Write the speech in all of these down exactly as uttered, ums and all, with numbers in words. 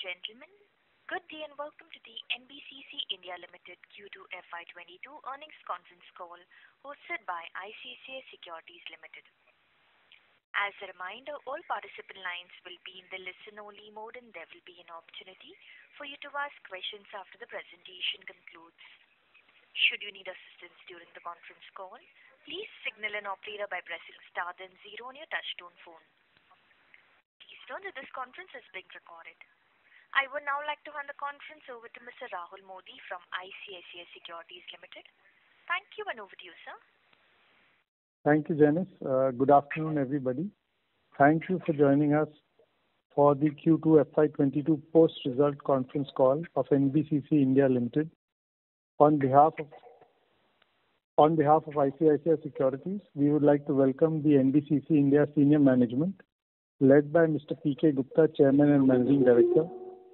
gentlemen, good day and welcome to the N B C C India Limited Q two F Y twenty-two earnings conference call hosted by I C I C I Securities Limited. As a reminder, all participant lines will be in the listen-only mode and there will be an opportunity for you to ask questions after the presentation concludes. Should you need assistance during the conference call, please signal an operator by pressing star then zero on your touchtone phone. Please note that this conference is being recorded. I would now like to hand the conference over to Mister Rahul Modi from I C I C I Securities Limited. Thank you and over to you, sir. Thank you, Janice. Uh, good afternoon, everybody. Thank you for joining us for the Q two F Y twenty-two post-result conference call of N B C C India Limited. On behalf of on behalf of I C I C I Securities, we would like to welcome the N B C C India senior management, led by Mister P K Gupta, Chairman and Managing Director.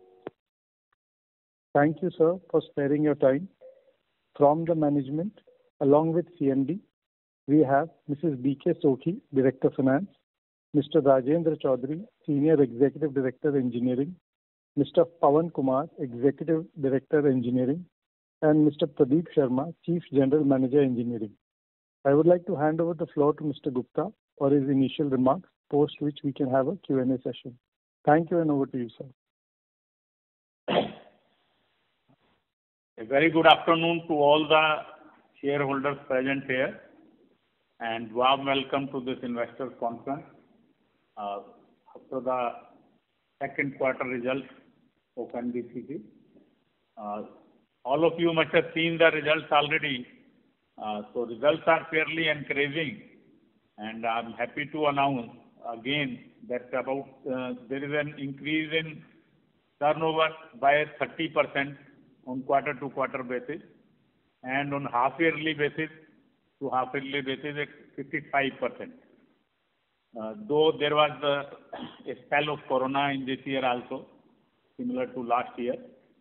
Thank you, sir, for sparing your time. From the management, along with C M D, we have Missus B K Sokhi, Director Finance, Mister Rajendra Chaudhary, Senior Executive Director Engineering, Mister Pawan Kumar, Executive Director Engineering, and Mister Pradeep Sharma, Chief General Manager Engineering. I would like to hand over the floor to Mister Gupta for his initial remarks, post which we can have a Q and A session. Thank you and over to you, sir. A very good afternoon to all the shareholders present here and warm welcome to this investors conference uh, after the second quarter results of N B C C. Uh, all of you must have seen the results already. Uh, so results are fairly encouraging and I'm happy to announce again that about uh, there is an increase in turnover by thirty percent on quarter to quarter basis and on half yearly basis to half yearly basis at fifty-five percent. Uh, though there was uh, a spell of corona in this year also, similar to last year.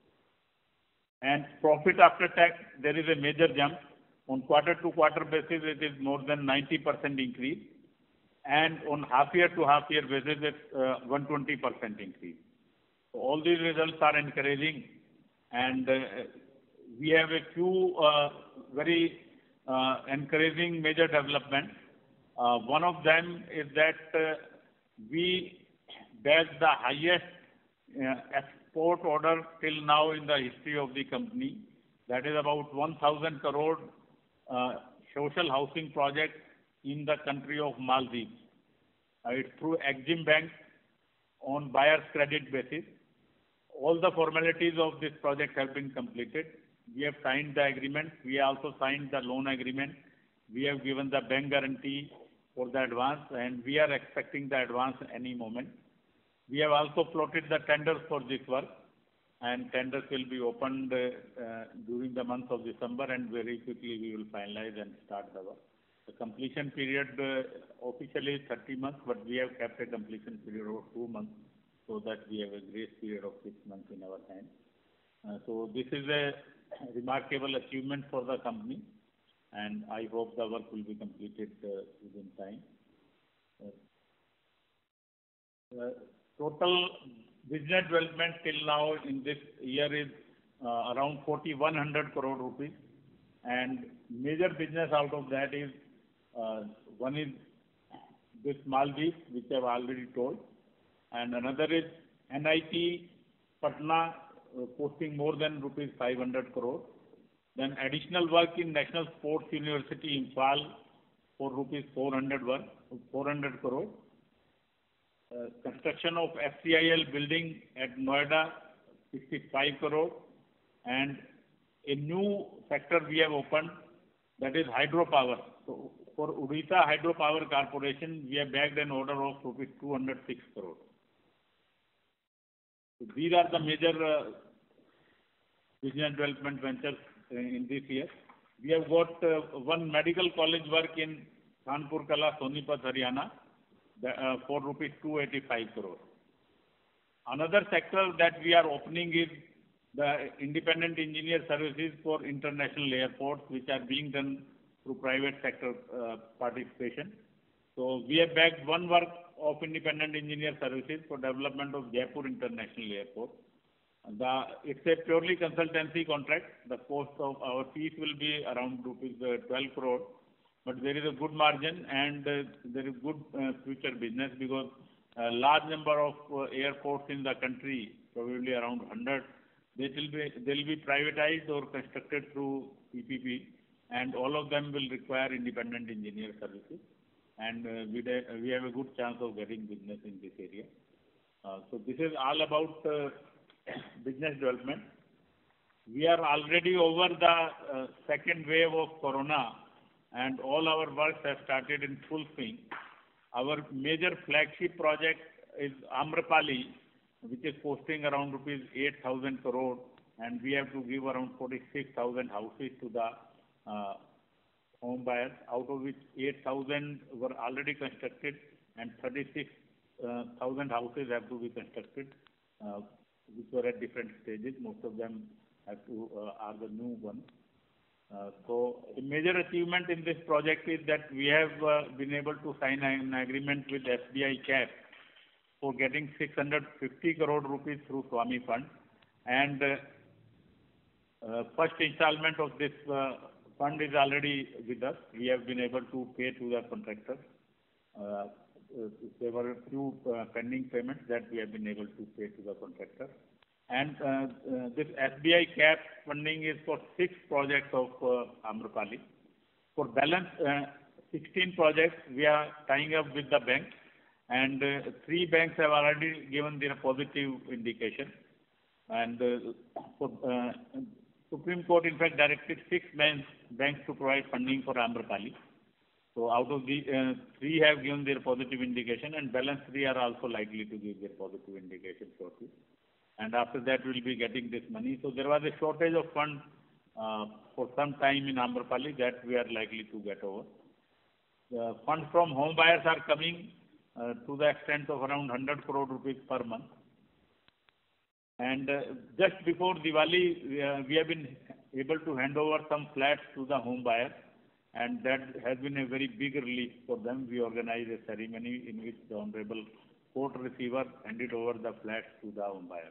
And profit after tax, there is a major jump. On quarter to quarter basis, it is more than ninety percent increase. And on half year to half year basis, it's uh, one hundred twenty percent increase. So all these results are encouraging. And uh, we have a few uh, very uh, encouraging major developments. Uh, one of them is that uh, we bagged the highest uh, export order till now in the history of the company. That is about one thousand crore uh, social housing project in the country of Maldives. Uh, it's through Exim Bank on buyer's credit basis. All the formalities of this project have been completed. We have signed the agreement. We also signed the loan agreement. We have given the bank guarantee for the advance and we are expecting the advance any moment. We have also floated the tenders for this work and tenders will be opened uh, uh, during the month of December and very quickly we will finalize and start the work. The completion period uh, officially is thirty months, but we have kept a completion period of two months. So that we have a grace period of six months in our hand. Uh, so this is a remarkable achievement for the company and I hope the work will be completed uh, within time. Uh, uh, total business development till now in this year is uh, around forty-one hundred crore rupees and major business out of that is uh, one is this Maldives, which I have already told. And another is N I T Patna uh, posting more than rupees five hundred crore. Then additional work in National Sports University Imphal for rupees four hundred crore. Uh, construction of F C I L building at Noida, sixty-five crore. And a new sector we have opened, that is hydropower. So for Odisha Hydropower Corporation, we have bagged an order of rupees two hundred six crore. So these are the major uh, business development ventures uh, in this year. We have got uh, one medical college work in Kanpur Kala, Sonipat, Haryana, the, uh, for rupees two hundred eighty-five crore. Another sector that we are opening is the independent engineer services for international airports, which are being done through private sector uh, participation. So we have bagged one work of independent engineer services for development of Jaipur International Airport. The, it's a purely consultancy contract. The cost of our fees will be around rupees twelve crore, but there is a good margin and uh, there is good uh, future business because a large number of uh, airports in the country, probably around one hundred, they will be they will be privatized or constructed through P P P, and all of them will require independent engineer services, and uh, we de- we have a good chance of getting business in this area. Uh, so this is all about uh, business development. We are already over the uh, second wave of corona, and all our works have started in full swing. Our major flagship project is Amrapali, which is costing around rupees eight thousand crore, and we have to give around forty-six thousand houses to the uh, home buyers, out of which eight thousand were already constructed and thirty-six thousand houses have to be constructed, uh, which were at different stages. Most of them have to uh, are the new ones. Uh, so, a major achievement in this project is that we have uh, been able to sign an agreement with S B I Cap for getting six hundred fifty crore rupees through Swami Fund, and uh, uh, first installment of this uh, fund is already with us. We have been able to pay to the contractors. Uh, uh, there were a few uh, pending payments that we have been able to pay to the contractor. And uh, uh, this S B I Cap funding is for six projects of uh, Amrapali. For balance uh, sixteen projects, we are tying up with the bank, and uh, three banks have already given their positive indication. And uh, for, uh, Supreme Court, in fact, directed six banks, banks to provide funding for Amrapali. So out of the uh, three have given their positive indication, and balance three are also likely to give their positive indication shortly. And after that, we will be getting this money. So there was a shortage of funds uh, for some time in Amrapali that we are likely to get over. The funds from home buyers are coming uh, to the extent of around one hundred crore rupees per month. And uh, just before Diwali, we, uh, we have been able to hand over some flats to the home buyers, and that has been a very big relief for them. We organized a ceremony in which the Honorable Court Receiver handed over the flats to the home buyers.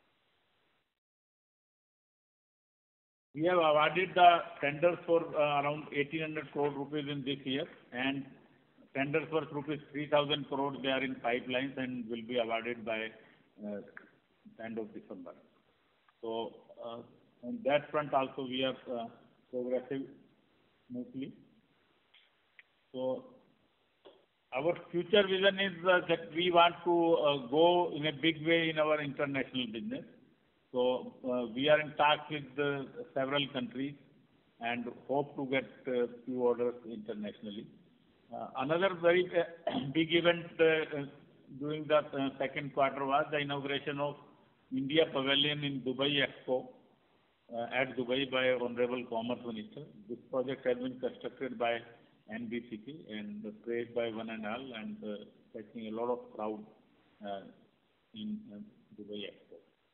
We have awarded the tenders for uh, around eighteen hundred crore rupees in this year, and tenders worth rupees three thousand crore, they are in pipelines and will be awarded by uh, end of December. So uh, on that front also we are uh, progressive smoothly. So our future vision is uh, that we want to uh, go in a big way in our international business. So uh, we are in talks with uh, several countries and hope to get uh, few orders internationally. Uh, another very uh, big event uh, during the uh, second quarter was the inauguration of India Pavilion in Dubai Expo uh, at Dubai by Honorable Commerce Minister. This project has been constructed by N B C C and praised by one and all, and uh, fetching a lot of crowd uh, in uh, Dubai Expo.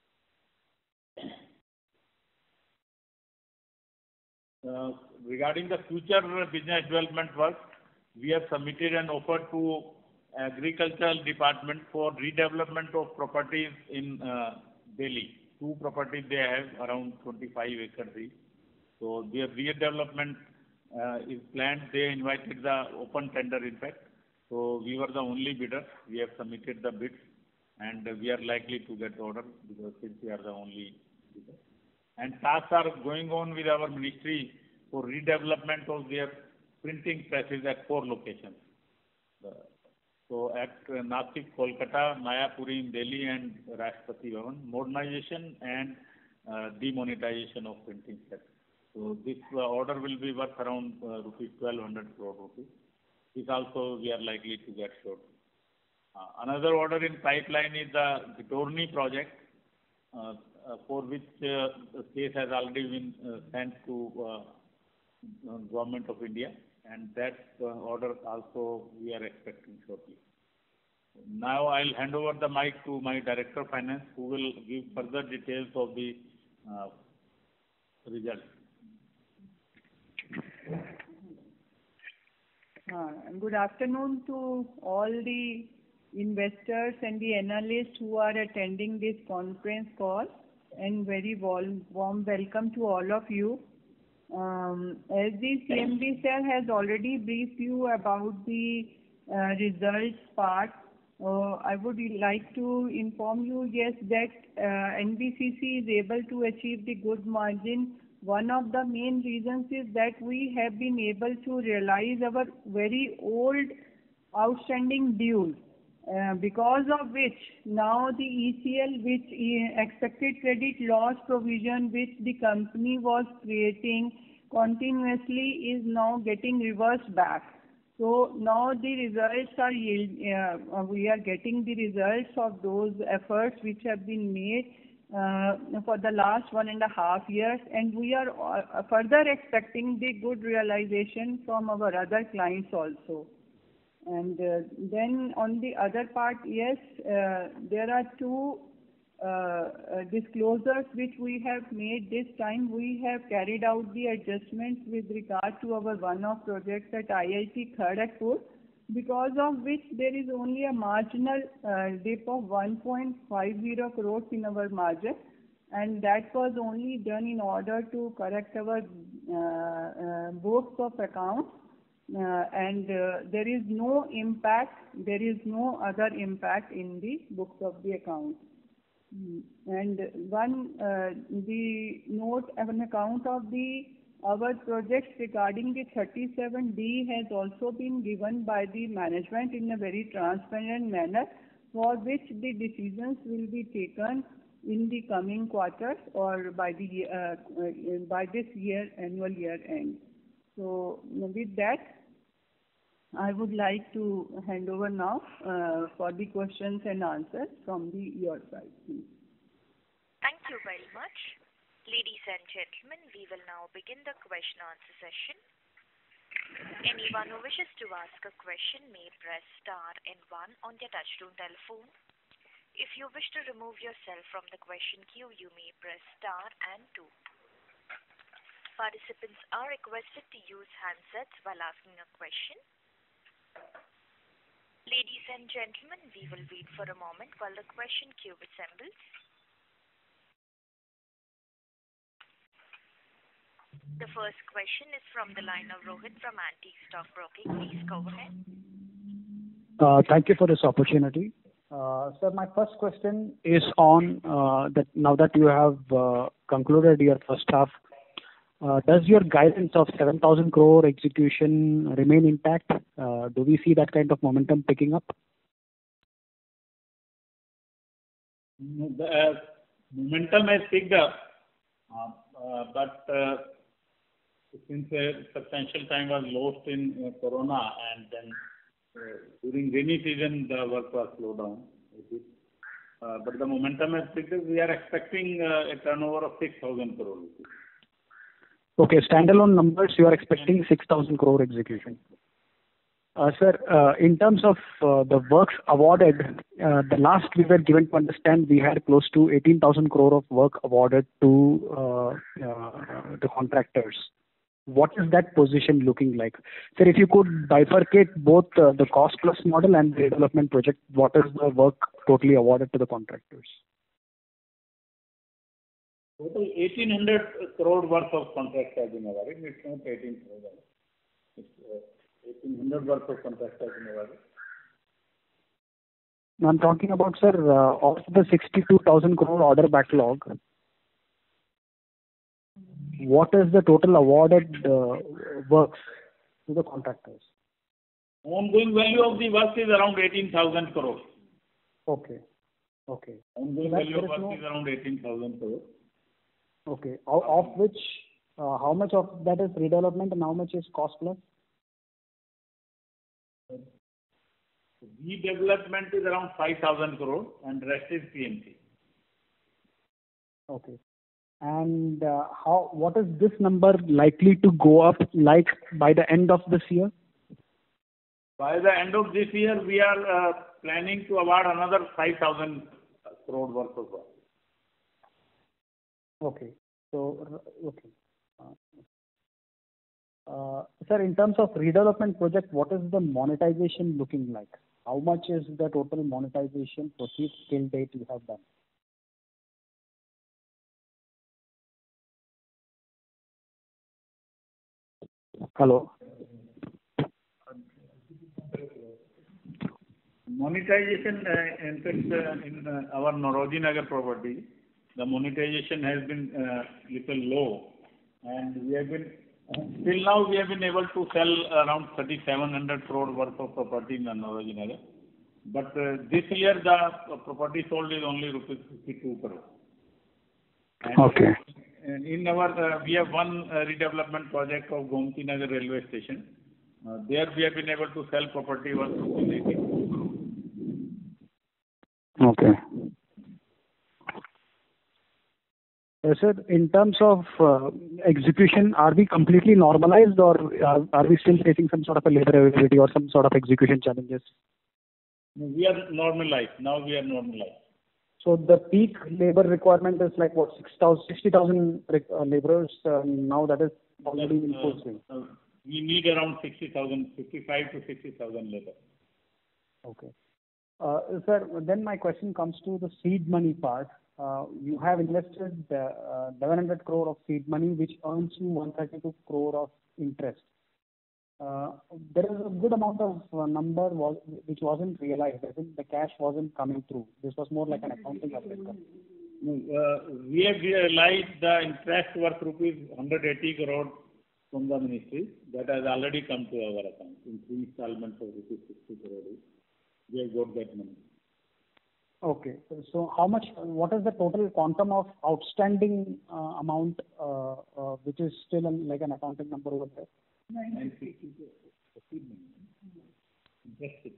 Uh, regarding the future business development work, we have submitted an offer to Agricultural Department for redevelopment of properties in uh, Delhi. Two properties they have around twenty-five acres each. So their redevelopment uh, is planned. They invited the open tender, in fact. So we were the only bidder. We have submitted the bids, and we are likely to get order because since we are the only bidder. And tasks are going on with our ministry for redevelopment of their printing presses at four locations. Uh, so at uh, Nasik, Kolkata, Mayapuri in Delhi, and Rashtrapati Bhavan, modernization and uh, demonetization of printing press. So this uh, order will be worth around uh, rupees twelve hundred crore rupees. This also we are likely to get shortly. Uh, another order in pipeline is the Ghitorni project, uh, uh, for which uh, the case has already been uh, sent to uh, Government of India, and that uh, order also we are expecting shortly. Now I'll hand over the mic to my Director of Finance, who will give further details of the uh, results. Uh, good afternoon to all the investors and the analysts who are attending this conference call. and very warm, warm welcome to all of you. Um, as the C M D sir has already briefed you about the uh, results part, uh, I would like to inform you, yes, that uh, N B C C is able to achieve the good margin. One of the main reasons is that we have been able to realize our very old outstanding dues. Uh, because of which now the E C L, which uh, expected credit loss provision, which the company was creating continuously, is now getting reversed back. So now the results are yield, uh, we are getting the results of those efforts which have been made uh, for the last one and a half years, and we are uh, further expecting the good realization from our other clients also. And uh, then on the other part, yes, uh, there are two uh, uh, disclosures which we have made this time. We have carried out the adjustments with regard to our one-off projects at I I T Kharagpur, because of which there is only a marginal uh, dip of one point five zero crores in our margin, and that was only done in order to correct our uh, uh, books of accounts. Uh, and uh, there is no impact, there is no other impact in the books of the account. Mm. And one, uh, the note on account of the our projects regarding the thirty-seven D has also been given by the management in a very transparent manner, for which the decisions will be taken in the coming quarters or by the uh, by this year annual year end. So with that, I would like to hand over now uh, for the questions and answers from the your side, please. Thank you very much. Ladies and gentlemen, we will now begin the question answer session. Anyone who wishes to ask a question may press star and one on their touchtone telephone. If you wish to remove yourself from the question queue, you may press star and two. Participants are requested to use handsets while asking a question. Ladies and gentlemen, we will wait for a moment while the question queue assembles. The first question is from the line of Rohit from Antique Stock Broking. Please go ahead. Uh, thank you for this opportunity. Uh, sir, my first question is on uh, that now that you have uh, concluded your first half, Uh, does your guidance of seven thousand crore execution remain intact? Uh, do we see that kind of momentum picking up? The uh, momentum has picked up, uh, uh, but uh, since a substantial time was lost in uh, Corona, and then uh, during rainy season the work was slowed down. Uh, but the momentum has picked up. We are expecting uh, a turnover of six thousand crore rupees. Okay, standalone numbers, you are expecting six thousand crore execution. Uh, sir, uh, in terms of uh, the works awarded, uh, the last we were given to understand we had close to eighteen thousand crore of work awarded to uh, uh, the contractors. What is that position looking like? Sir, if you could bifurcate both uh, the cost plus model and the development project, what is the work totally awarded to the contractors? Total eighteen hundred crore worth of contracts have been awarded. It's not eighteen thousand. It's uh, eighteen hundred worth of contracts have been awarded. I'm talking about, sir, uh, of the sixty-two thousand crore order backlog, what is the total awarded uh, works to the contractors? Ongoing value of the work is around eighteen thousand crore. Okay. Okay. Ongoing So value of work no... is around eighteen thousand crore. Okay. Of, of which, uh, how much of that is redevelopment and how much is cost plus? Redevelopment is around five thousand crore and rest is P M C. Okay. And uh, how? What is this number likely to go up like by the end of this year? By the end of this year, we are uh, planning to award another five thousand crore worth of work. Okay. So, okay. Uh, uh, sir, in terms of redevelopment project, what is the monetization looking like? How much is the total monetization proceeds till date you have done? Hello. Monetization, uh, in fact, uh, in uh, our Nauroji Nagar property, the monetization has been uh, little low, and we have been uh, till now we have been able to sell around thirty-seven hundred crore worth of property in Nauroji Nagar. But uh, this year the uh, property sold is only rupees fifty-two crore. And Okay. in in our uh, we have one uh, redevelopment project of Gomti Nagar railway station. Uh, there we have been able to sell property worth rupees eighty-two crore. Okay. Uh, Sir, in terms of uh, execution, are we completely normalized, or are, are we still facing some sort of a labor availability or some sort of execution challenges? We are normalized. Now we are normalized. So the peak labor requirement is like what, six thousand, sixty thousand uh, laborers. Uh, now that is already in full swing. Uh, uh, we need around sixty thousand, fifty-five to sixty thousand labor. Okay. Uh, Sir, then my question comes to the seed money part. Uh, you have invested uh, uh, eleven hundred crore of seed money, which earns you one hundred thirty-two crore of interest. Uh, there is a good amount of uh, number was, which wasn't realized. I think the cash wasn't coming through. This was more like an accounting update. Uh, we have realized the interest worth rupees one hundred eighty crore from the ministry. That has already come to our account in three installments of rupees sixty crore. We have got that money. Okay. So how much, what is the total quantum of outstanding uh, amount uh, uh, which is still an, like an accounting number over there? nine fifty Interest.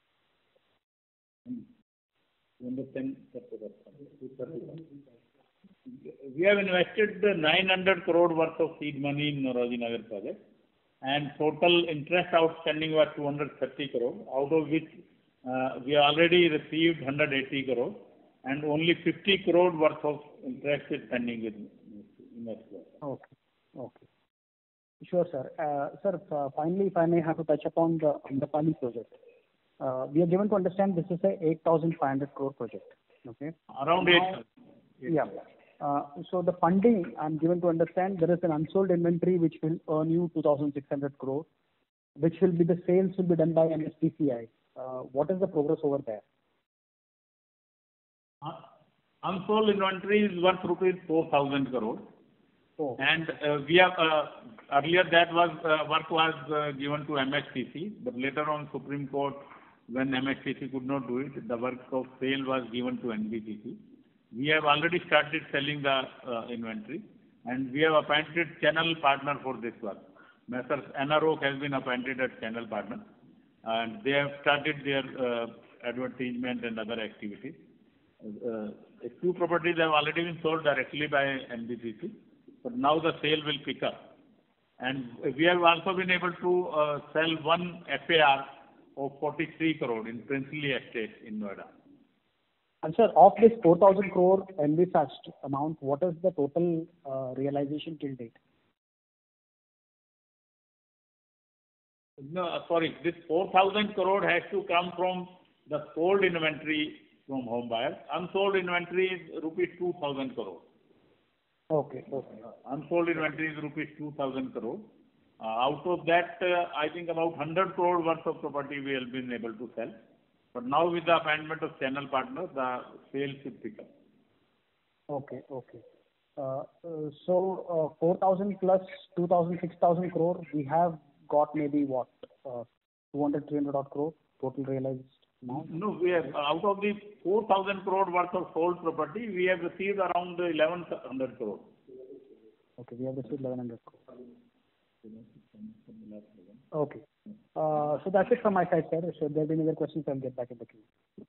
We have invested nine hundred crore worth of seed money in Nauroji Nagar project, and total interest outstanding was two hundred thirty crore, out of which uh, we already received one hundred eighty crore, and only fifty crore worth of interest is pending with investors. Okay. Okay. Sure, sir. Uh, sir, uh, finally, if I may have to touch upon the Amrapali project. Uh, we are given to understand this is a eight thousand five hundred crore project. Okay. Around Now, eight. Yeah. Uh, so the funding, I'm given to understand there is an unsold inventory which will earn you two thousand six hundred crore, which will be the sales will be done by N S P C I. Uh, what is the progress over there? Uh, unsold inventory is worth rupees four thousand crore. Oh. And uh, we have uh, earlier that was uh, work was uh, given to M S T C, but later on Supreme Court, when M S T C could not do it, the work of sale was given to N B T C. We have already started selling the uh, inventory, and we have appointed channel partner for this work. Messrs N R O has been appointed as channel partner, and they have started their uh, advertisement and other activities. Uh, a few properties have already been sold directly by N B T C. But now the sale will pick up. And we have also been able to uh, sell one F A R of forty-three crore in Princely Estate in Noida. And sir, of this four thousand crore envisaged amount, what is the total uh, realization till date? No, sorry, this four thousand crore has to come from the sold inventory from home buyers. Unsold inventory is rupees two thousand crore. Okay, okay. Uh, unsold inventory is rupees two thousand crore. Uh, out of that, uh, I think about one hundred crore worth of property we have been able to sell. But now with the appointment of channel partner, the sales should pick up. Okay, okay. Uh, uh, so uh, four thousand plus two thousand, six thousand crore, we have got maybe what, uh, two hundred, three hundred odd crore total realized amount? No, we have, out of the four thousand crore worth of sold property, we have received around eleven hundred crore. Okay, we have received eleven hundred crore. Okay. Uh, so that's it from my side, sir. So if there are any other questions, I'll get back in the queue.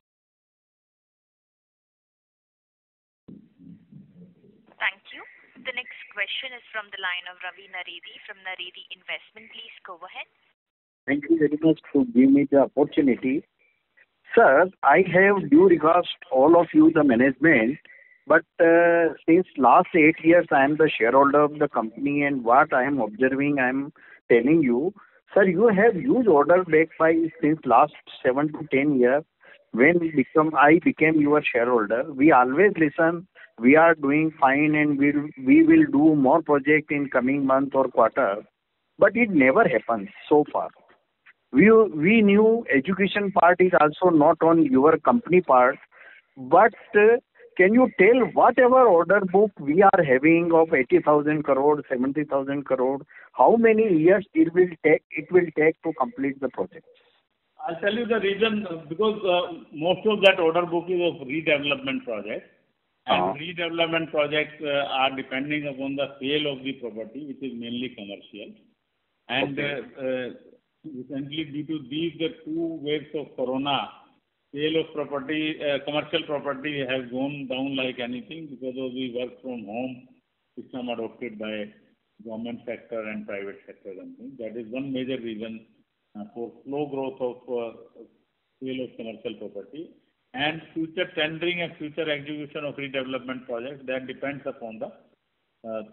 Thank you. The next question is from the line of Ravi Naredi from Naredi Investment. Please go ahead. Thank you very much for giving me the opportunity. Sir, I have due regards to all of you, the management, but uh, since last eight years I am the shareholder of the company, and what I am observing, I am telling you, sir, you have huge order back by since last seven to ten years. When become I became your shareholder, we always listen. We are doing fine, and we we will do more project in coming month or quarter. but it never happens so far. We, we knew education part is also not on your company part, but uh, can you tell whatever order book we are having of eighty thousand crore, seventy thousand crore, how many years it will take, it will take to complete the project? I'll tell you the reason, uh, because uh, most of that order book is of redevelopment projects. And Uh-huh. redevelopment projects uh, are depending upon the sale of the property, which is mainly commercial. And Okay. uh, uh, recently, due to these the two waves of corona, sale of property, uh, commercial property has gone down like anything because of the work from home system adopted by government sector and private sector. And things. That is one major reason uh, for slow growth of uh, sale of commercial property. And future tendering and future execution of redevelopment projects, that depends upon the uh,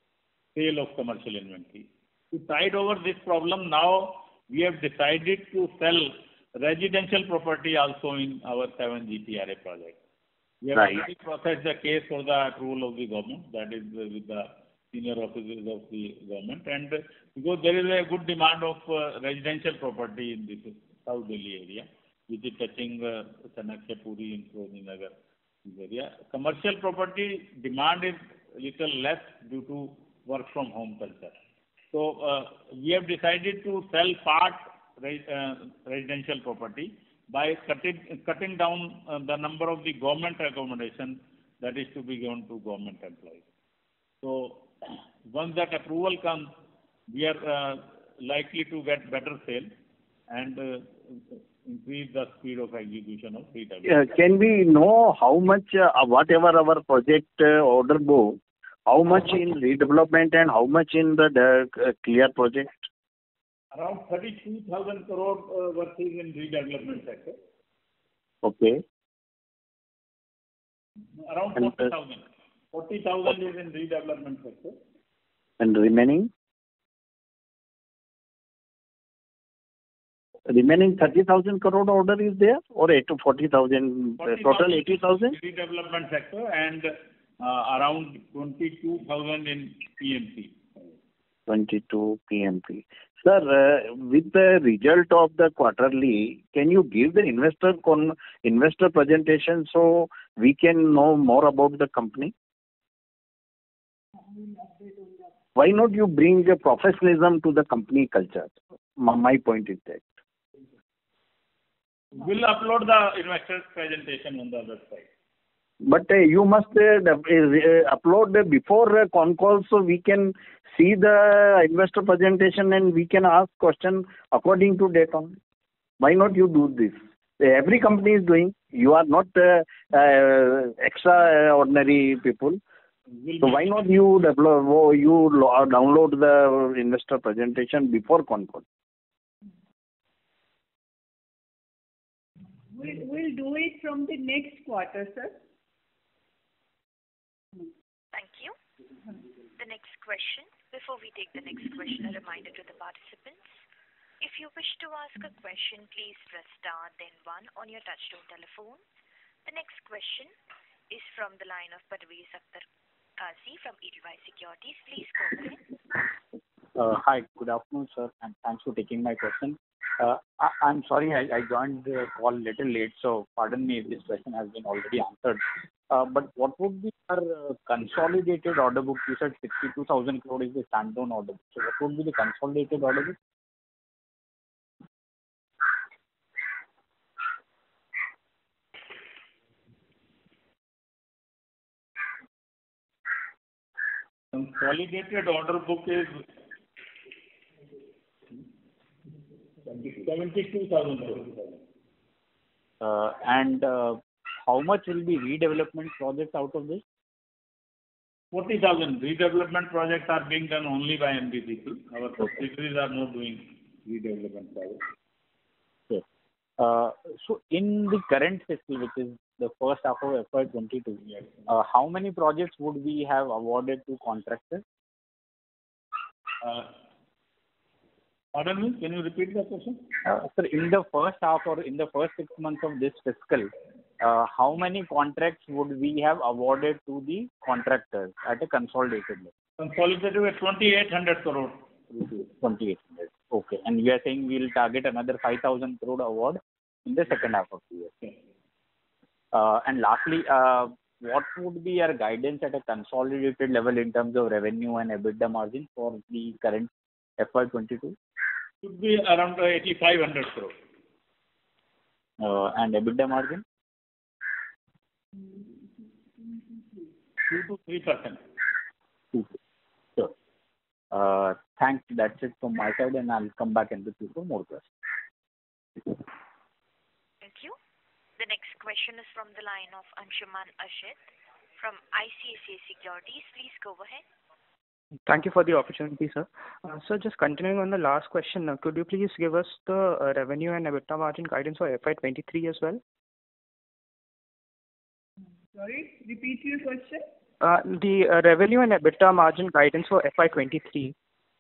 sale of commercial inventory. To tide over this problem, now we have decided to sell residential property also in our seven G P R A project. We have Right. already processed the case for the approval of the government, that is uh, with the senior officers of the government. And uh, because there is a good demand of uh, residential property in this South Delhi area, which is touching uh, Chanakya Puri and Firozji Nagar area. Commercial property demand is little less due to work from home culture. So uh, we have decided to sell part re- uh, residential property by cutting, cutting down uh, the number of the government accommodation that is to be given to government employees. So once that approval comes, we are uh, likely to get better sale and uh, increase the speed of execution of redevelopment. Uh, can we know how much, uh, whatever our project uh, order book, how much in redevelopment and how much in the uh, clear project? Around thirty-two thousand crore uh, worth is in redevelopment sector. Okay. Around And, uh, forty thousand. forty thousand is in redevelopment sector. And remaining? Remaining thirty thousand crore order is there, or eight to forty thousand, uh, total eighty thousand? Redevelopment sector and uh, around twenty-two thousand in P M C. twenty-two P M P. Sir, uh, with the result of the quarterly, can you give the investor con investor presentation so we can know more about the company? Why not you bring the professionalism to the company culture? My, my point is that. We'll upload the investor presentation on the website. But uh, you must uh, uh, upload before uh, con call so we can see the investor presentation and we can ask question according to data. Why not you do this? Every company is doing. You are not uh, uh, extraordinary people. We'll So why not you develop, you lo- download the investor presentation before con call? We'll, we'll do it from the next quarter, sir. Thank you. The next question. Before we take the next question, a reminder to the participants. If you wish to ask a question, please press star then one on your touchtone telephone. The next question is from the line of Parvez Akhtar Qazi from Edelweiss Securities. Please go ahead. Uh, Hi, good afternoon, sir, and thanks for taking my question. Uh, I, I'm sorry I, I joined the call a little late, so pardon me if this question has been already answered. Uh, but what would be our uh, consolidated order book? You said sixty-two thousand crore is the standalone order book. So what would be the consolidated order book? Consolidated order book is seventy-two thousand crore. Uh, and uh, how much will be redevelopment projects out of this? forty thousand. Redevelopment projects are being done only by N B C C. Our subsidiaries are not doing redevelopment projects. Yes. Uh, so in the current fiscal, which is the first half of F Y twenty-two, uh, how many projects would we have awarded to contractors? Uh, pardon me, can you repeat the question? Uh, sir, in the first half or in the first six months of this fiscal, uh, how many contracts would we have awarded to the contractors at a consolidated level? Consolidated with twenty-eight hundred crore twenty-eight hundred. Okay. And you are saying we'll target another five thousand crore award in the second half of the year. Okay. Uh, and lastly, uh, what would be your guidance at a consolidated level in terms of revenue and EBITDA margin for the current F Y twenty-two? Should be around eighty-five hundred crore. Uh, and EBITDA margin? two to three percent. Sure. Uh, thanks. That's it from my side, and I'll come back in the queue for more questions. Thank you. The next question is from the line of Anshuman Ashit from I C I C I Securities. Please go ahead. Thank you for the opportunity, sir. Uh, sir, just continuing on the last question, uh, could you please give us the uh, revenue and EBITDA margin guidance for F Y twenty-three as well? Sorry, repeat your question. Uh, the uh, revenue and EBITDA margin guidance for F Y twenty-three.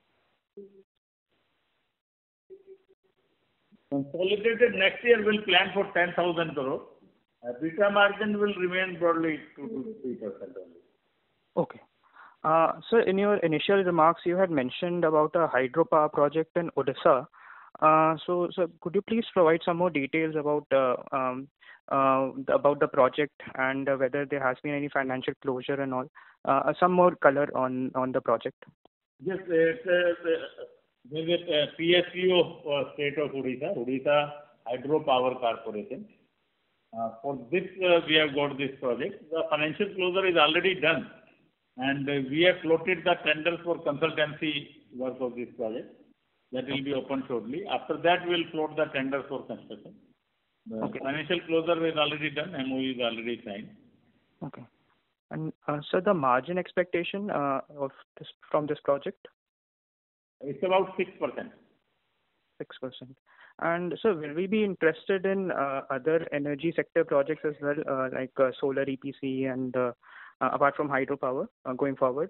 Consolidated next year will plan for ten thousand crore. EBITDA margin will remain broadly two to three percent only. Okay. Uh, so in your initial remarks, you had mentioned about a hydropower project in Odisha. Uh, so, so could you please provide some more details about uh, um, uh, about the project and uh, whether there has been any financial closure and all? Uh, some more color on on the project. Yes, it's uh, with uh, P S U of uh, state of Odisha, Odisha Hydropower Corporation. Uh, for this, uh, we have got this project. The financial closure is already done, and uh, we have floated the tenders for consultancy work of this project. That will be open shortly. After that, we will float the tenders for construction. The Okay. financial closure is already done. M O U is already signed. Okay. And uh, so the margin expectation uh, of this from this project? It's about six percent. six percent. And so will we be interested in uh, other energy sector projects as well, uh, like uh, solar E P C and uh, uh, apart from hydropower uh, going forward?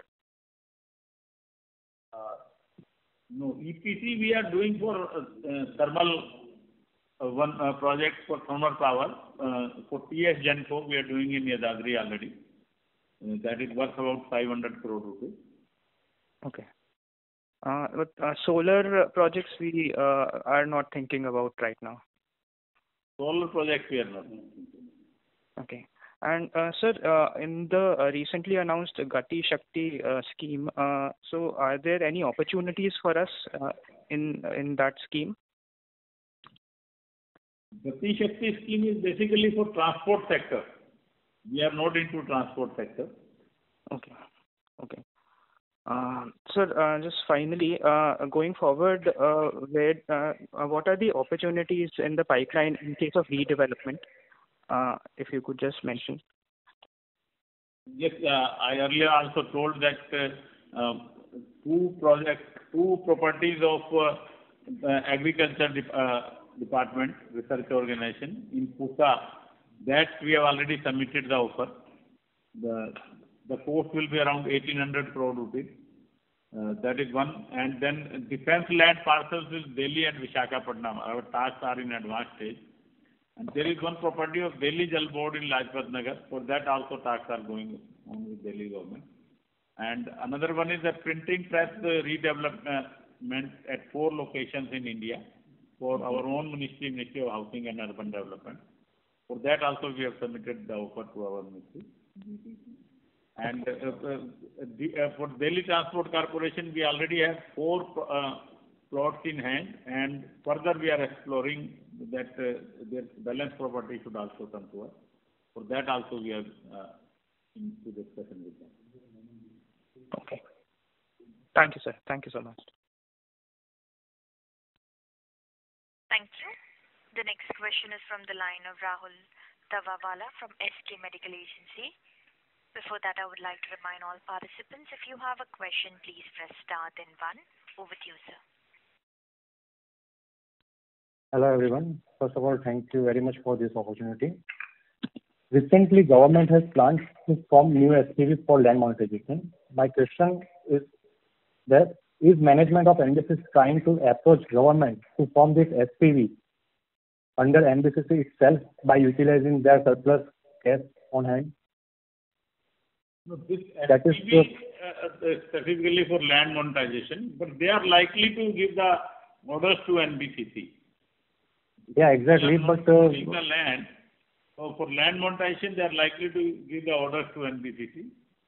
Uh, no, E P C we are doing for uh, uh, thermal, uh, one uh, project for thermal power. Uh, for T S Genco we are doing in Yadadri already. Uh, that is worth about five hundred crore rupees. Okay. Uh, but uh, solar projects we uh, are not thinking about right now. Solar projects we are not. Okay. And uh, sir, uh, in the uh, recently announced Gati Shakti uh, scheme, uh, so are there any opportunities for us uh, in in that scheme? The Gati Shakti scheme is basically for transport sector. We are not into transport sector. Okay. Okay. Uh, sir, uh, just finally, uh, going forward, uh, where uh, uh, what are the opportunities in the pipeline in case of redevelopment? Uh, if you could just mention. Yes, uh, I earlier also told that uh, uh, two projects, two properties of uh, uh, agriculture de uh, department research organization in Pusa, that we have already submitted the offer. The the cost will be around eighteen hundred crore rupees. Uh, that is one. And then defense land parcels in Delhi and Visakhapatnam. Our tasks are in advanced stage. And there is one property of Delhi Jal Board in Lajpat Nagar. For that also tasks are going on with Delhi government. And another one is a printing press uh, redevelopment at four locations in India for our own ministry, Ministry of Housing and Urban Development. For that also we have submitted the offer to our ministry. And uh, uh, the, uh, for Delhi Transport Corporation, we already have four uh, plots in hand, and further we are exploring that uh, their balance property should also come to us. For that also we are uh, into discussion with them. Okay. Thank you, sir. Thank you so much. Thank you. The next question is from the line of Rahul Tawawala from S K Medical Agency. Before that, I would like to remind all participants, if you have a question, please press star then one. Over to you, sir. Hello, everyone. First of all, thank you very much for this opportunity. Recently, government has planned to form new S P Vs for land monetization. My question is that is management of N B C C trying to approach government to form this S P V under N B C C itself by utilizing their surplus cash on hand? No, this That is S P V uh, specifically for land monetization, but they are likely to give the orders to N B C C. Yeah, exactly. But uh, the land, so for land monetization, they are likely to give the orders to N B C C.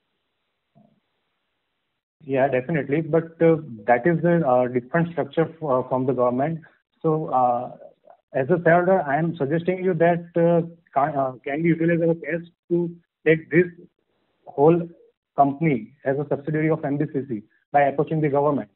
yeah, definitely. But uh, that is a uh, different structure f- uh, from the government. So, uh, as a shareholder, I am suggesting you that uh, can, uh, can we utilize our cash to take this whole company as a subsidiary of N B C C by approaching the government?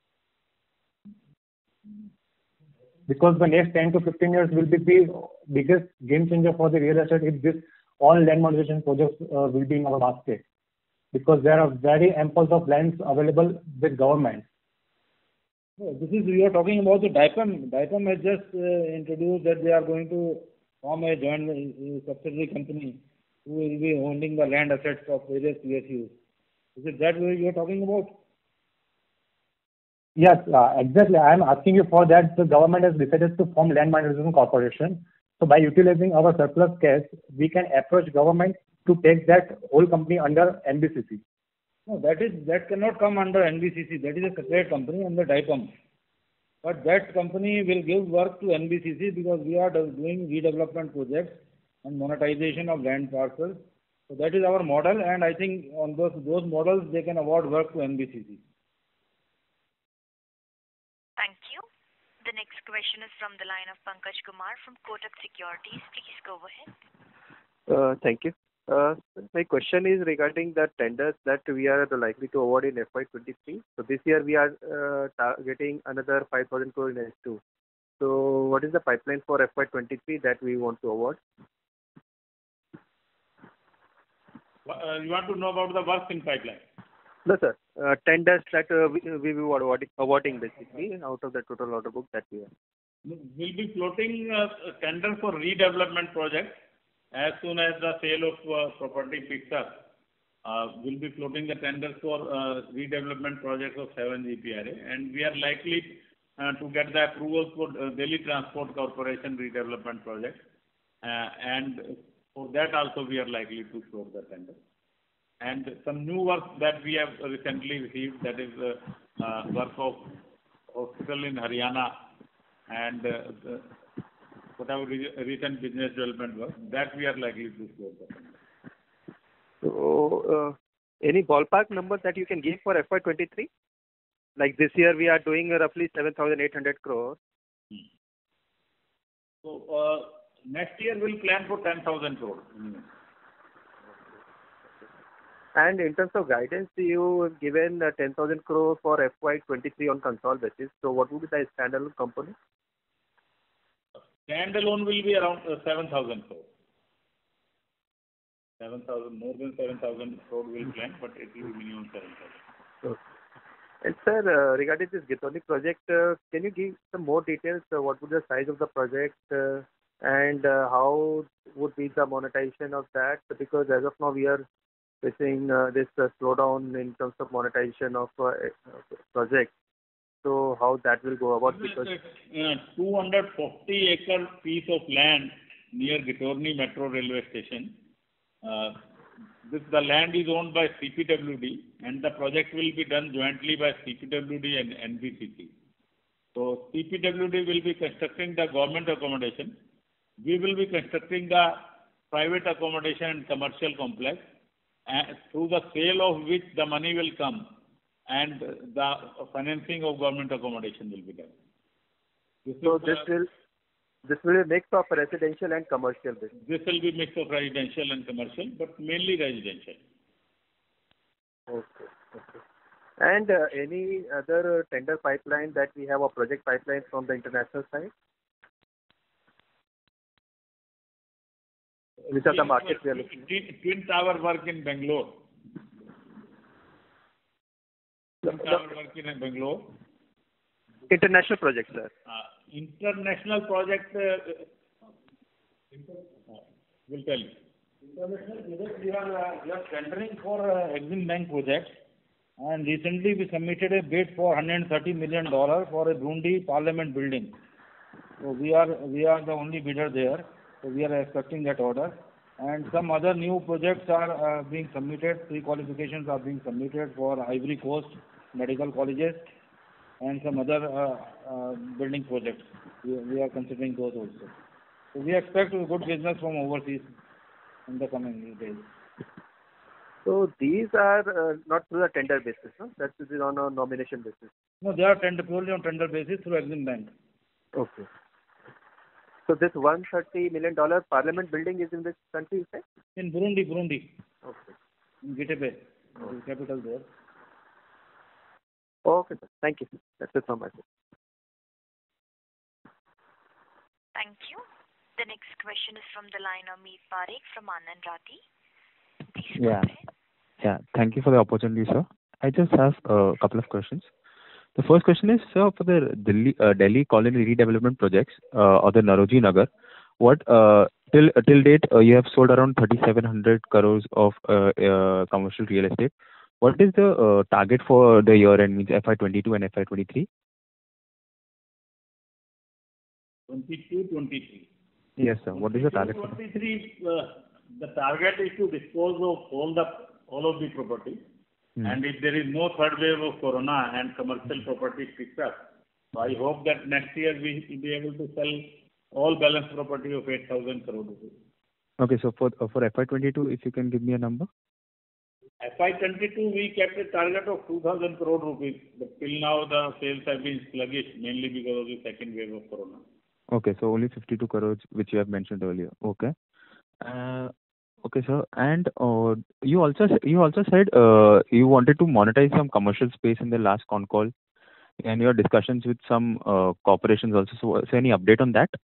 Because the next ten to fifteen years will be the biggest game changer for the real estate if this all land monetization projects uh, will be in our basket. Because there are very ample of lands available with government. No, this is, we are talking about the DIPAM. DIPAM has just uh, introduced that they are going to form a joint uh, subsidiary company who will be owning the land assets of various P S Us. Is it that way you are talking about? Yes, uh, exactly. I am asking you for that. The government has decided to form Land Monetization Corporation. So by utilizing our surplus cash, we can approach government to take that whole company under N B C C. No, that is that cannot come under N B C C. That is a separate company under DIPAM. But that company will give work to N B C C because we are do- doing redevelopment projects and monetization of land parcels. So that is our model, and I think on those those models they can award work to N B C C. Thank you. The next question is from the line of Pankaj Kumar from Kotak Securities. Please go ahead. Uh, Thank you. Uh, My question is regarding the tenders that we are likely to award in F Y twenty-three. So this year we are uh, targeting another five thousand crore in H two. So what is the pipeline for F Y twenty-three that we want to award? Uh, you want to know about the work in pipeline? No, sir. Uh, Tenders that uh, we we will be awarding awarding basically out of the total order book that we have. We'll be floating uh, tender for redevelopment projects as soon as the sale of uh, property picks up. Uh, we'll be floating the tenders for uh, redevelopment projects of seven G P R A, and we are likely uh, to get the approvals for uh, Delhi Transport Corporation redevelopment project, uh, and for that also we are likely to float the tender. And some new work that we have recently received, that is uh, uh, work of hospital in Haryana and uh, the, whatever re- recent business development work, that we are likely to float the tender. So uh, any ballpark number that you can give for F Y twenty-three? Like this year we are doing roughly seven thousand eight hundred crores. Hmm. So uh, next year we'll plan for ten thousand crores. Hmm. And in terms of guidance, you have given uh, ten thousand crore for F Y twenty-three on consolidated basis. So what would be the standalone component? Standalone will be around uh, seven thousand crore. seven thousand, more than seven thousand crore will plan, but it will be minimum seven thousand. Okay. And sir, uh, regarding this Ghitorni project, uh, can you give some more details? Uh, what would be the size of the project uh, and uh, how would be the monetization of that? Because as of now we are facing uh, this uh, slowdown in terms of monetization of uh, project. So how that will go about? Because uh, two hundred forty acre piece of land near Ghitorni Metro Railway Station. Uh, this the land is owned by C P W D, and the project will be done jointly by C P W D and N B C C. So C P W D will be constructing the government accommodation. We will be constructing the private accommodation and commercial complex, and through the sale of which the money will come, and the financing of government accommodation will be done. This so is, this uh, will this will be a mix of residential and commercial business. This will be mix of residential and commercial, but mainly residential. Okay. Okay. And uh, any other tender pipeline that we have, or project pipeline from the international side? Which are the markets we are looking at? Twin, twin tower work in Bangalore. Twin tower work in Bangalore. International project, sir. Uh, international project, uh, uh, will tell you. International project, we are, uh, we are tendering for uh, Exim Bank projects, and recently we submitted a bid for one hundred thirty million dollars for a Burundi Parliament building. So we are we are the only bidder there. So we are expecting that order. And some other new projects are uh, being submitted, pre-qualifications are being submitted for Ivory Coast medical colleges and some other uh, uh, building projects. We, we are considering those also. So we expect a good business from overseas in the coming days. So these are uh, not through the tender basis, no? That is on a nomination basis. No, they are tender, purely on tender basis through Exim Bank. Okay. So this one hundred thirty million dollars parliament building is in which country, you said? In Burundi, Burundi. Okay. In Gitebe, the capital there. Okay, sir. Thank you. That's it from my side. Thank you. The next question is from the line of Meet Parekh from Anand Rathi. Please go Yeah. ahead. Yeah. Thank you for the opportunity, sir. I just have a couple of questions. The first question is, sir, for the Delhi, uh, Delhi colony redevelopment projects, uh, or the Naroji Nagar, what uh, till uh, till date uh, you have sold around thirty-seven hundred crores of uh, uh, commercial real estate. What is the uh, target for the year end, means F Y twenty-two and F Y twenty-three? twenty-two twenty-three. Yes, sir. What is the target for that? twenty-three, uh, the target is to dispose of all the all of the property. Hmm. And if there is no third wave of corona and commercial property picks up, so I hope that next year we will be able to sell all balance property of eight thousand crore rupees. Okay, so for uh, for F Y twenty-two, if you can give me a number. F Y twenty-two we kept a target of two thousand crore rupees, but till now the sales have been sluggish, mainly because of the second wave of corona. Okay, so only fifty-two crores, which you have mentioned earlier. Okay. Uh, okay, sir. And uh, you also s- you also said uh, you wanted to monetize some commercial space in the last con call, and your discussions with some uh, corporations also. So, is there any update on that?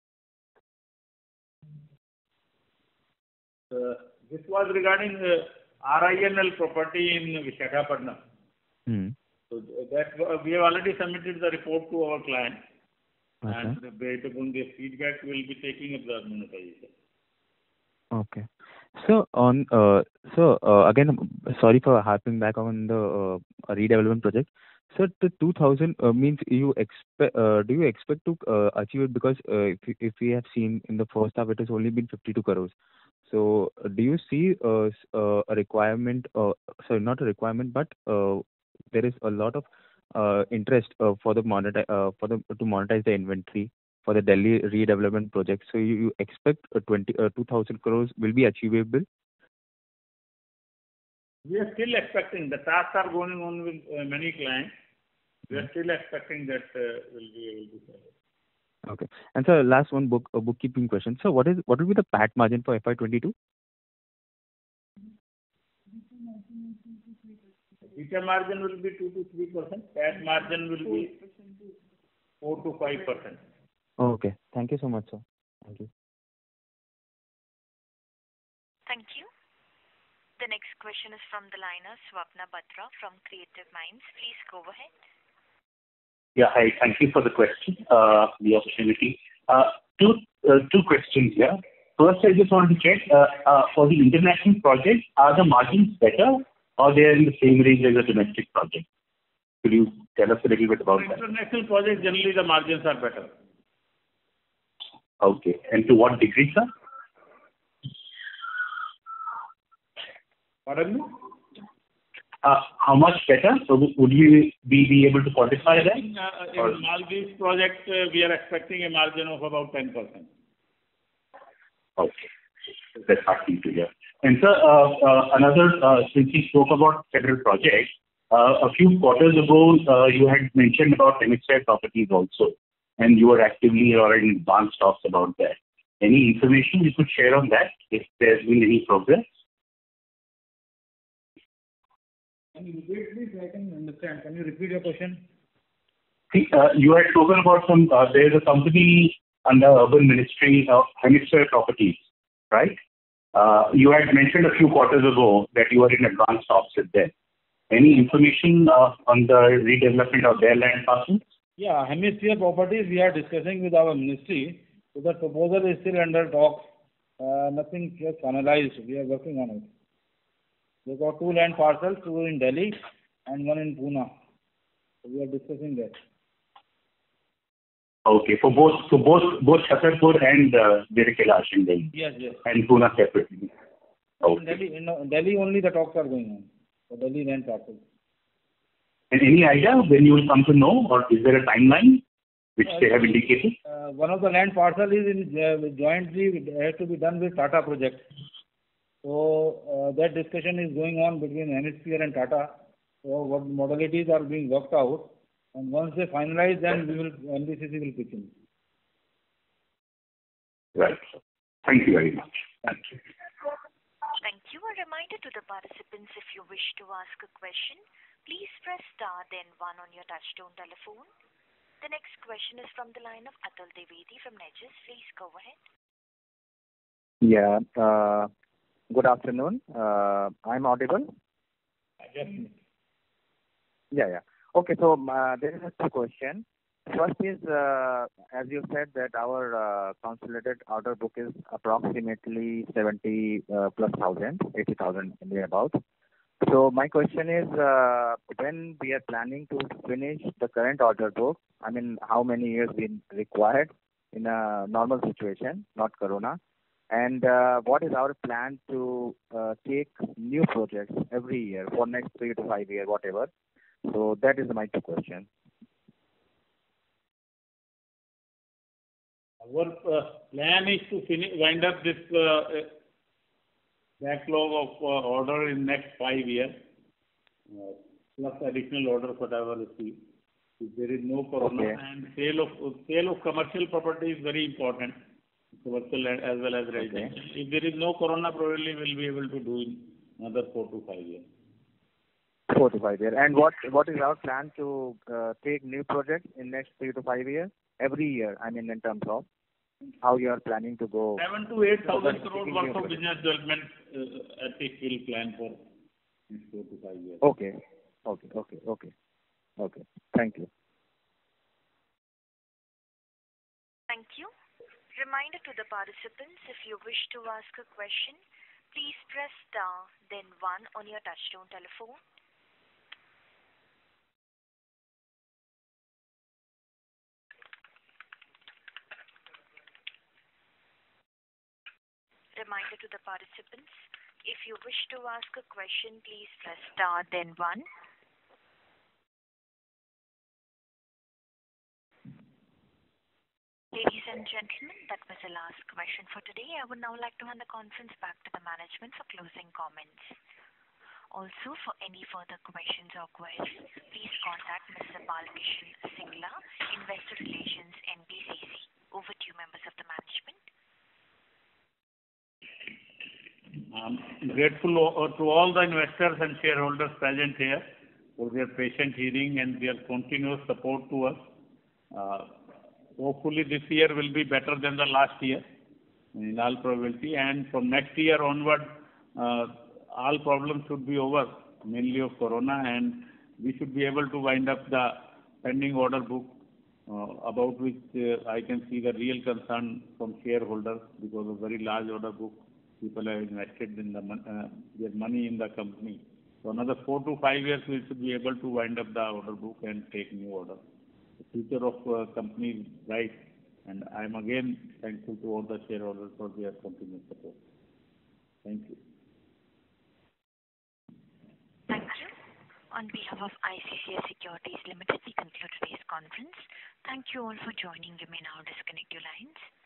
Uh, this was regarding uh, R I N L property in Visakhapatnam. Hmm. So that uh, we have already submitted the report to our client, Okay. and based upon their feedback, we will be taking up the monetization. Okay. So on uh, so uh, again, sorry for harping back on the uh, redevelopment project. So the two thousand uh, means you expect uh, do you expect to uh, achieve it, because uh, if you- if we have seen in the first half it has only been fifty-two crores. So uh, do you see uh, s- uh, a requirement, uh, sorry, not a requirement, but uh, there is a lot of uh, interest uh, for the monetize uh, for the to monetize the inventory for the Delhi redevelopment project. So you, you expect uh, twenty uh, two thousand crores will be achievable? We are still expecting. The tasks are going on with uh, many clients. We are still expecting that uh, we'll be able to sell it. Okay. And so last one, book a bookkeeping question. So what is what will be the P A T margin for F Y twenty-two? EBITDA margin will be two to three percent. P A T margin will be four to five percent. Okay. Thank you so much, sir. Thank you. Thank you. The next question is from the line of Swapna Batra from Creative Minds. Please go ahead. Yeah, hi. Thank you for the question, uh, the opportunity. Uh, two, uh, two questions here. First, I just wanted to check, uh, uh, for the international project, are the margins better or they are in the same range as a domestic project? Could you tell us a little bit about For that? international projects, generally the margins are better. Okay. And to what degree, sir? Pardon me? Uh, how much better? So would you be, be able to quantify that? In, uh, Or- in Maldives project, uh, we are expecting a margin of about ten percent. Okay. That's heartening to hear. And sir, uh, uh, another, uh, since you spoke about federal projects, uh, a few quarters ago, uh, you had mentioned about Hemisphere Properties also, and you were actively or in advanced talks about that. Any information you could share on that, if there's been any progress? Can you repeat, please? I can understand. Can you repeat your question? See, uh, you had spoken about some, uh, there's a company under Urban Ministry of Hemisphere Properties, right? Uh, you had mentioned a few quarters ago that you were in advanced talks with them. Any information uh, on the redevelopment of their land parcels? Yeah, Hemisphere Properties, we are discussing with our ministry. So the proposal is still under talks. Uh, nothing yet finalized. We are working on it. They got two land parcels, two in Delhi and one in Pune. So we are discussing that. Okay, for both, so both both Chhatarpur and uh, Dir Kailash in Delhi. Yes, yes. And Pune separately. In Delhi, in uh, Delhi only the talks are going on. The Delhi land parcel. And any idea when you will come to know, or is there a timeline which Uh, they have indicated? Uh, one of the land parcel is in uh, jointly it has to be done with Tata project. So uh, that discussion is going on between Hemisphere and Tata. So what modalities are being worked out, and once they finalize, then we will N B C C will pitch in. Right. Thank you very much. Thank you. Thank you. A reminder to the participants, if you wish to ask a question, please press star then one on your touchtone telephone. The next question is from the line of Atul Devedi from Nexus. Please go ahead. Yeah. Uh, good afternoon. Uh, I'm audible? Yes. Yeah, yeah. Okay, so uh, there is a two question. First is, uh, as you said, that our uh, consolidated order book is approximately seventy uh, plus thousand, eighty thousand about. So my question is, uh, when we are planning to finish the current order book, I mean, how many years been required in a normal situation, not Corona, and uh, what is our plan to uh, take new projects every year for next three to five years, whatever. So that is my two questions. Our uh, plan is to finish, wind up this uh, backlog of uh, order in next five years, uh, plus additional orders whatever received. If there is no Corona, Okay. and sale of sale of commercial property is very important, commercial as well as residential. Okay. If there is no Corona, probably we'll be able to do in another four to five years. Four to five years. And what what is our plan to uh, take new projects in next three to five years? Every year, I mean, in terms of how you are planning to go. Seven to eight thousand Taking crore new worth of projects. business development uh, at least will plan for next four to five years. Okay. Okay. Okay. Okay. Okay. Thank you. Thank you. Reminder to the participants, if you wish to ask a question, please press star then one on your touchtone telephone. Reminder to the participants, if you wish to ask a question, please press star then one. Ladies and gentlemen, that was the last question for today. I would now like to hand the conference back to the management for closing comments. Also, for any further questions or queries, please contact Mister Balkishan Singla, Investor Relations, N B C C. Over to you, members of the management. I'm grateful o- to all the investors and shareholders present here for their patient hearing and their continuous support to us. Uh, hopefully this year will be better than the last year in all probability, and from next year onward uh, all problems should be over, mainly of Corona, and we should be able to wind up the pending order book uh, about which uh, I can see the real concern from shareholders because of very large order book. People have invested in the mon- uh, their money in the company. So another four to five years we should be able to wind up the order book and take new order. The future of uh, company is bright, and I am again thankful to all the shareholders for their continued support. Thank you. Thank you. On behalf of I C C I Securities Limited, we conclude today's conference. Thank you all for joining. You may now disconnect your lines.